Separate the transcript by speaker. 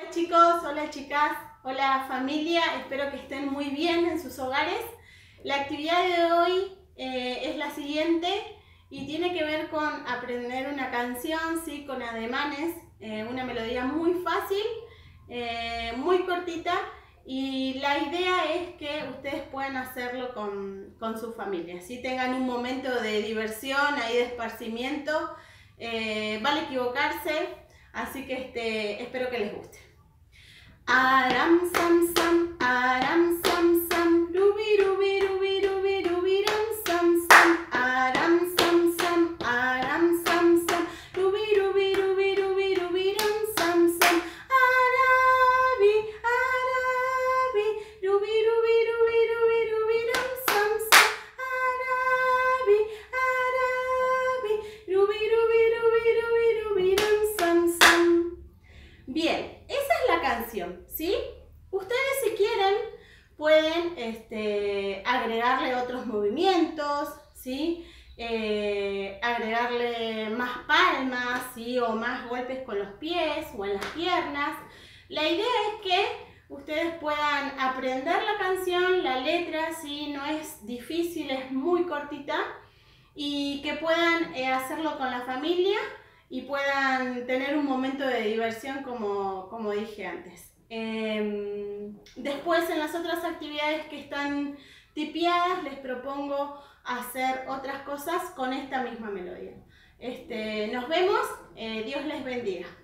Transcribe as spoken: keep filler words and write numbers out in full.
Speaker 1: chicos, hola chicas, hola familia, espero que estén muy bien en sus hogares. La actividad de hoy eh, es la siguiente y tiene que ver con aprender una canción, ¿sí? Con ademanes, eh, una melodía muy fácil, eh, muy cortita, y la idea es que ustedes puedan hacerlo con, con su familia, ¿sí? Tengan un momento de diversión, ahí de esparcimiento, eh, vale equivocarse, así que este, espero que les guste. Aram sam sam, aram sam sam, rubi rubi rubi rubi rubi ram sam sam, aram sam sam, aram sam sam, rubi rubi rubi rubi rubi ram sam sam, arabi arabi, rubi rubi rubi rubi rubi ram sam sam, arabi arabi, rubi rubi rubi rubi rubi ram sam sam. Bien, esa es la canción, ¿sí? Ustedes, si quieren, pueden este, agregarle otros movimientos, ¿sí? Eh, agregarle más palmas, ¿sí? O más golpes con los pies o en las piernas. La idea es que ustedes puedan aprender la canción, la letra, ¿sí? No es difícil, es muy cortita, y que puedan eh, hacerlo con la familia y puedan tener un momento de diversión, como, como dije antes. Eh, después, en las otras actividades que están tipeadas, les propongo hacer otras cosas con esta misma melodía. Este, nos vemos, eh, Dios les bendiga.